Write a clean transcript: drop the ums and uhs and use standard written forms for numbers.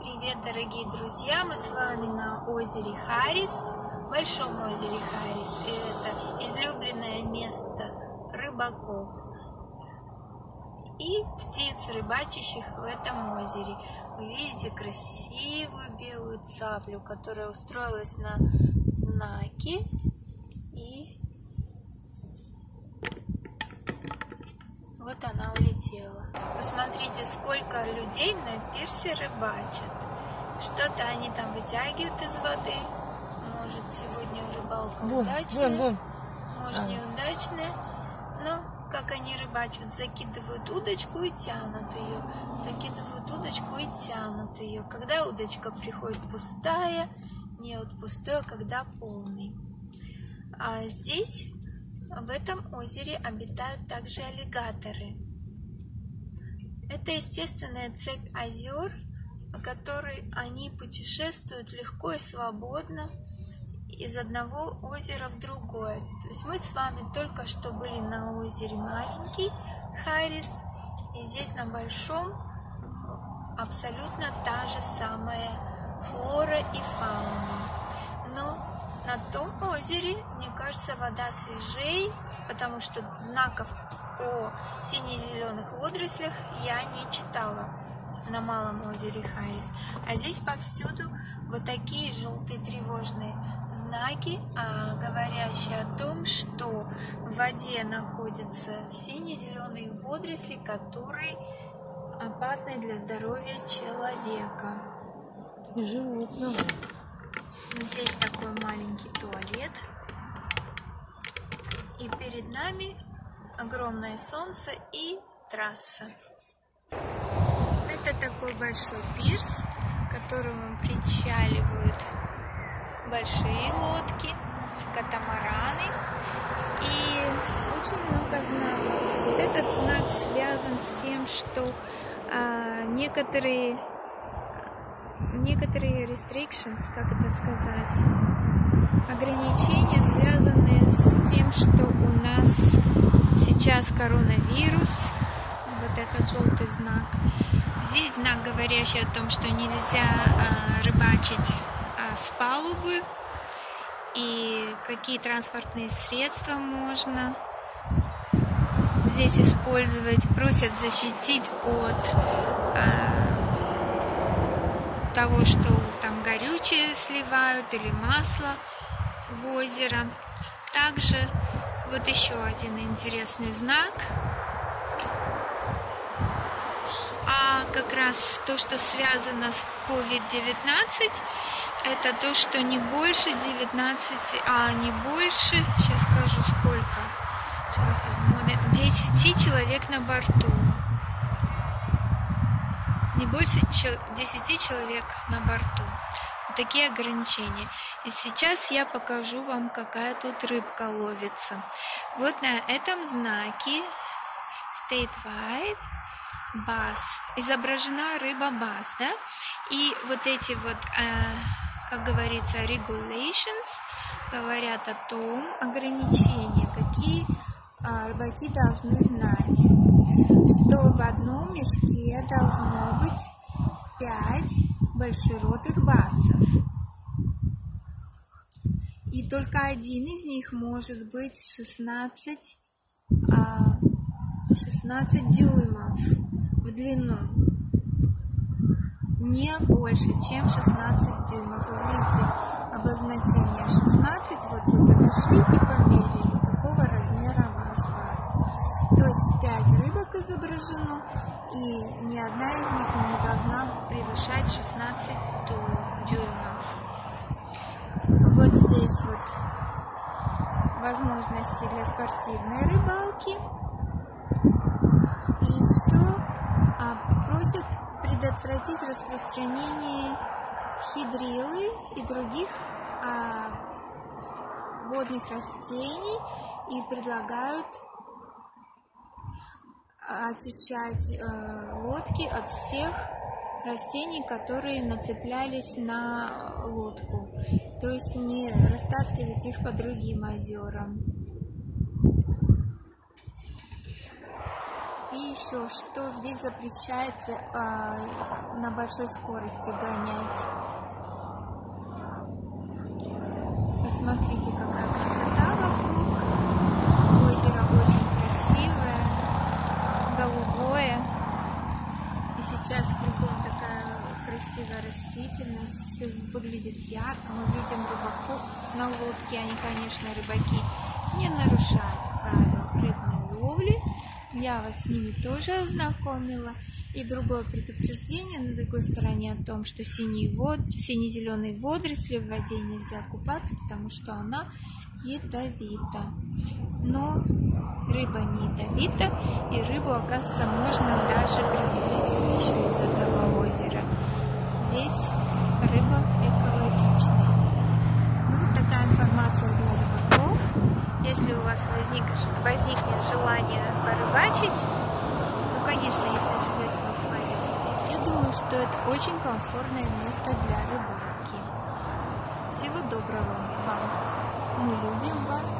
Привет, дорогие друзья! Мы с вами на озере Харрис, Большом озере Харрис. И это излюбленное место рыбаков и птиц, рыбачащих в этом озере. Вы видите красивую белую цаплю, которая устроилась на знаке. И вот она улетела. Посмотрите, сколько людей на пирсе рыбачат. Что-то они там вытягивают из воды. Может, сегодня рыбалка удачная, может, неудачная. Но как они рыбачат, закидывают удочку и тянут ее. Закидывают удочку и тянут ее. Когда удочка приходит пустая, не вот пустой, а когда полный. А здесь, в этом озере, обитают также аллигаторы. Это естественная цепь озер, по которой они путешествуют легко и свободно из одного озера в другое. То есть мы с вами только что были на озере маленький Харрис, и здесь на большом абсолютно та же самая флора и фауна. Но на том озере, мне кажется, вода свежей, потому что знаков о сине-зеленых водорослях я не читала на малом озере Харрис. А здесь повсюду вот такие желтые тревожные знаки, говорящие о том, что в воде находятся сине-зеленые водоросли, которые опасны для здоровья человека. И животного. Здесь такой маленький туалет. И перед нами огромное солнце и трасса. Это такой большой пирс, к которому причаливают большие лодки, катамараны. И очень много знаков. Вот этот знак связан с тем, что некоторые restrictions, как это сказать, ограничения, связанные с тем, что у нас сейчас коронавирус. Вот этот желтый знак. Здесь знак, говорящий о том, что нельзя рыбачить с палубы, и какие транспортные средства можно здесь использовать. Просят защитить от того, что там горючее сливают или масло в озеро. Также вот еще один интересный знак. А как раз то, что связано с COVID-19, это то, что не больше 19, не больше, сейчас скажу сколько, 10 человек на борту. Не больше 10 человек на борту. Вот такие ограничения. И сейчас я покажу вам, какая тут рыбка ловится. Вот на этом знаке Statewide Bass изображена рыба бас, да? И вот эти вот, как говорится, regulations говорят о том, ограничения, какие рыбаки должны знать, что в одном мешке должно быть 5 большеротых басов. И только один из них может быть 16 дюймов в длину. Не больше, чем 16 дюймов. Вы видите обозначение 16. Вот вы подошли и померили, какого размера ваш бас. То есть 5 рыбок изображено, и ни одна из них не должна превышать 16 дюймов. Вот здесь вот возможности для спортивной рыбалки. И еще просят предотвратить распространение хидрилы и других водных растений, и предлагают очищать лодки от всех растений, которые нацеплялись на лодку, то есть не растаскивать их по другим озерам. И еще еще, что здесь запрещается на большой скорости гонять. Посмотрите, какая красота вокруг. Озеро очень красивое, голубое. И сейчас кругом такая красивая растительность, все выглядит ярко. Мы видим рыбаков на лодке, они, конечно, рыбаки, не нарушают правила рыбной ловли. Я вас с ними тоже ознакомила. И другое предупреждение на другой стороне о том, что сине-зеленые водоросли в воде нельзя купаться, потому что она ядовита. Но рыба не ядовита, и рыбу, оказывается, можно даже применять в пищу из этого озера. Здесь рыба экологичная. Ну, вот такая информация для рыбаков. Если у вас возникнет желание порыбачить, ну, конечно, если живете во Флориде, я думаю, что это очень комфортное место для рыбалки. Всего доброго вам. Мы любим вас.